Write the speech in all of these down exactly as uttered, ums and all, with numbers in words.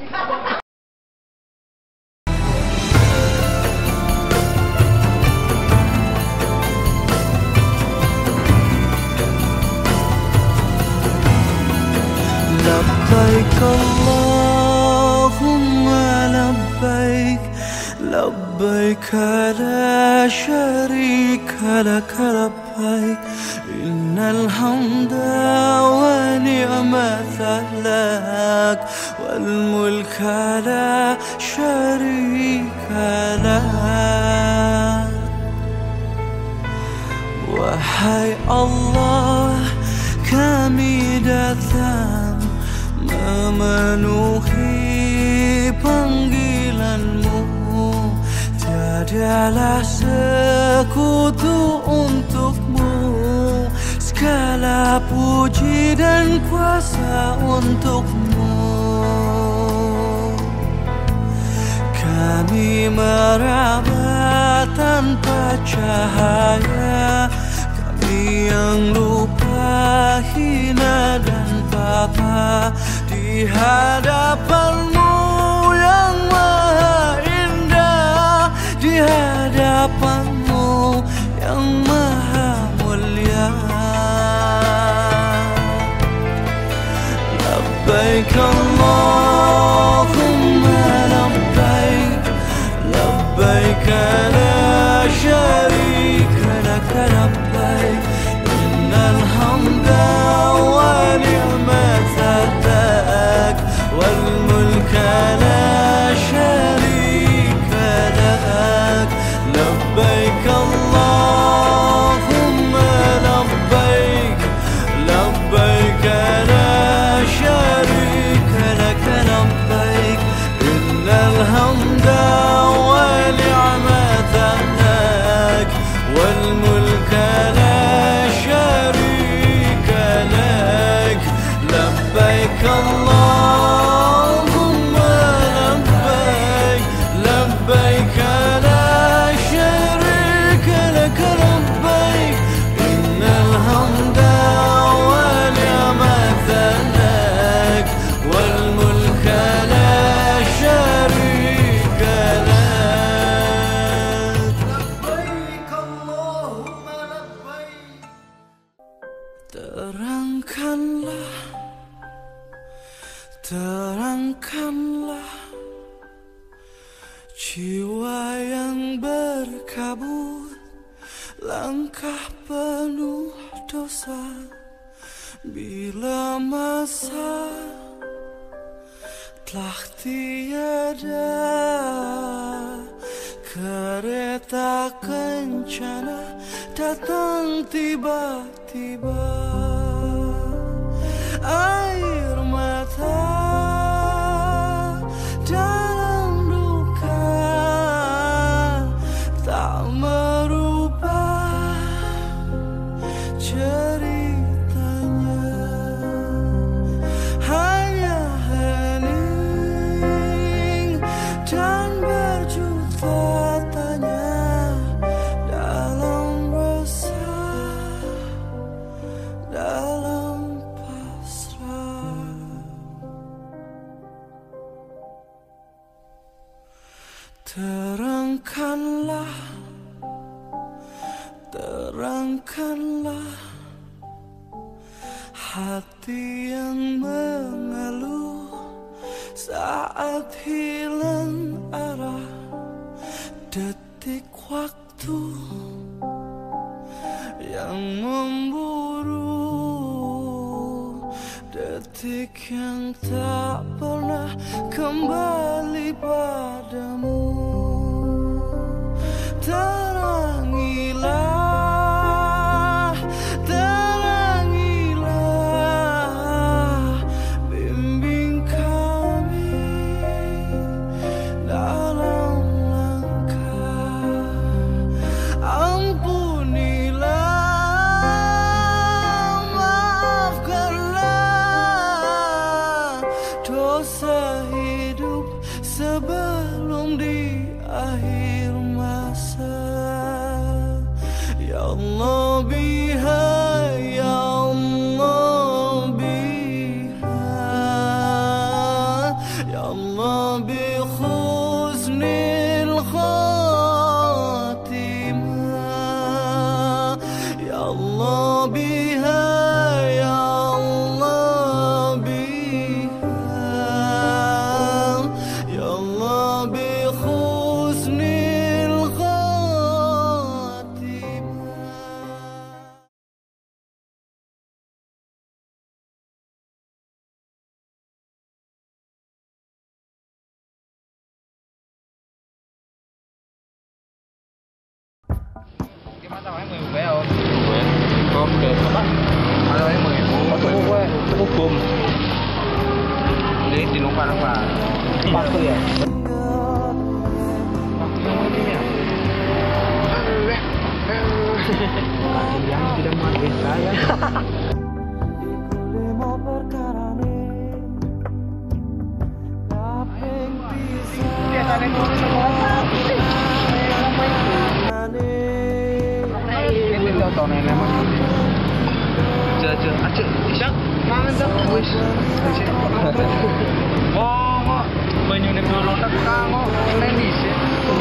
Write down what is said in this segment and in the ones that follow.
Labbaik Allahumma labbaik, labbaik la sharika lak labbaik, innal hamda wa ni'mata lak wal mulka la sharika lak. Wahai Allah, kami datang memenuhi panggilanmu, tiadalah sekutu untukmu, segala puji dan kuasa untukmu. Kami meraba tanpa cahaya, kami yang lupa, hina dan papa di hadapanmu yang maha indah, di hadapanmu yang maha mulia. Labbaik Allahumma labbaik, labbaik la sharika lak labbaik, innal hamda wa ni'mata lak wal mulka la sharika lak. Labbaik Allahumma labbaik, labbaik la sharika lak labbaik, innal hamda wa ni'mata lak wal mulka la sharika lak. Labbaik Allahumma labbaik, labbaik la sharika lak labbaik, innal hamda wa ni'mata lak wal mulka la sharika lak. Labbaik Allahumma labbaik. Terangkanlah, terangkanlah jiwa yang berkabut, langkah penuh dosa, bila masa telah tiada, kereta kencana datang tiba-tiba, air mata dalam duka tak merubah ceritanya, hanya hening dan berjuta tanya dalam resah, dalam pasrah. Terangkanlah, terangkanlah hati yang mengeluh saat hilang arah, detik waktu yang memburu, detik yang tak pernah kembali padamu. Terangilah, terangilah, bimbing kami dalam langkah, ampunilah, maafkanlah dosa hidup sebelum di akhir masa. Ya Allah biha, ya Allah biha, ya Allah Oke. Ada yang mau ibu. Tuku kowe, tuku bom. Ini dinumpang apa? Waktu ya. Yang tidak mengerti saya. Jajan, acek, isak, mangan tak, wis. Oh, banyu nek dulu tekang kok, nek dhisik.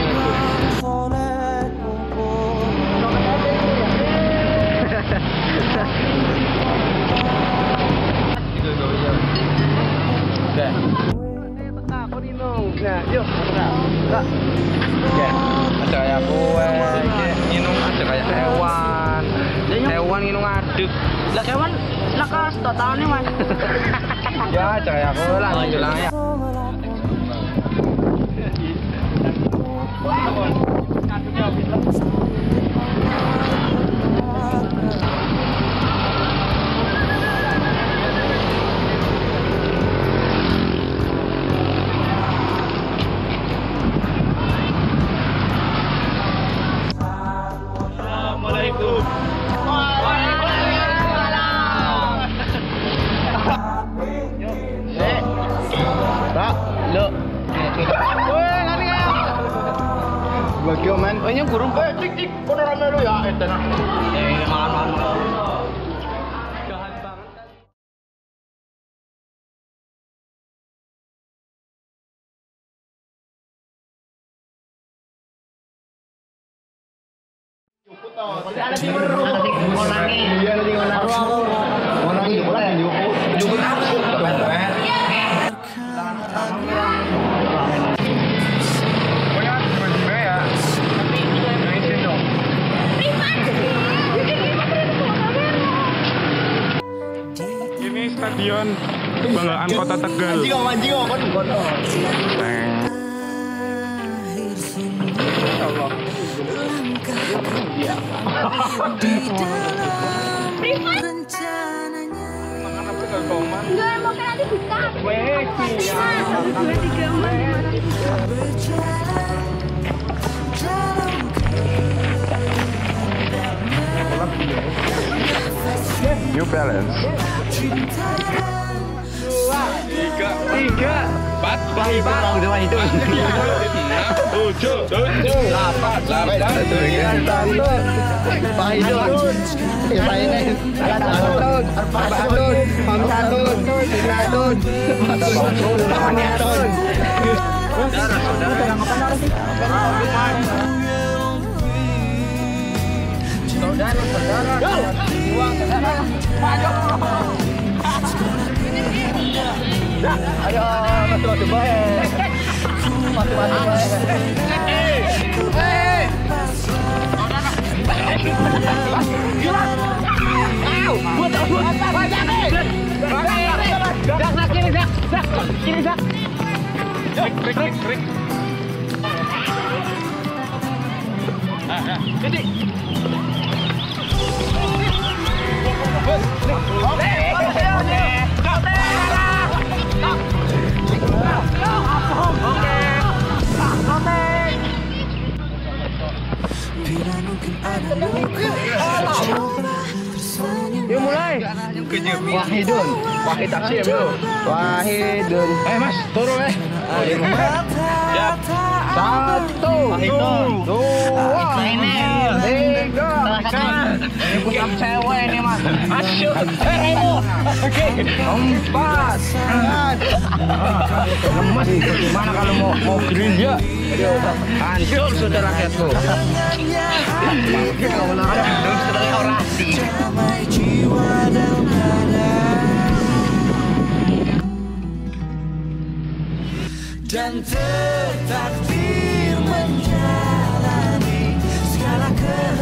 Itu do ya. Oke. Tengah kok dino. Nah, yuk, tengah. Kak. Oke. Ada kayak kowe, iki minum ada kayak hewan. Hewan minum aduk. Lah hewan lah kas totalnya Mas. Ya, ada kayak kowe lah jelang ya. Assalamualaikum. Tak, lo. Woi, lari ya. Bagio man. Oh, ini burung. Eh, cik cik, kono rame lu ya, edan. Eh, malam malam. Jahat banget. Ada timur Monangi. Iya, ada timur Monangi. Monangi jukut. Jukut aku. Kepet-pet. Ini stadion kebanggaan Kota Tegal. Anjing om, anjing om, kan kono. Allah. Dia. Enggak, mau kan nanti buka. Weh, Satu, dua, tiga, empat. New Balance. Dua, tiga, tiga, empat, empat, dua itu. Tujuh, tujuh, Delapan, delapan, sembilan, satu, Bahidun, Ibrahim, Arbatun, Arbatun, Hamzatun, Sinatun, Matun, Lamanatun. Saudara-saudara yang apa sih? Saudara-saudara, uang saudara, ayo. Ayo, masuk-masuk baik. Masuk-masuk baik. Hei! Gila! Au! Buat buat apa? Jangan! Dak, dak, kiri, dak, dak, kiri, dak. Trik, trik, trik, trik. Ah, ah. Jadi. Yuk mulai. Wahidun, Wahid Taksim lu. Wahidun. Eh Mas, turun eh. Siap. Satu, dua, tiga, ini punya cewek nih Mas. Asyuk. Eh, oke. Empat. Lemas. Gimana kalau mau mau gerinda? Hancur sudah rakyatku. Kalau olahraga sudah orasi. Dan tertakdir menjalani segala kehidupan.